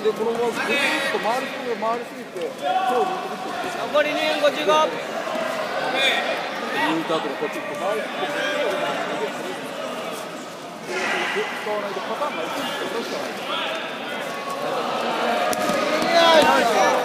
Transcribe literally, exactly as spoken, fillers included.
でこのままぐるっと回りすぎて回りすぎて手を抜いてるって残りにふんごじゅうご。 抜いた後にこっち行って回りすぎて手を抜いて使わないとパターンがいくんですよ。確かに。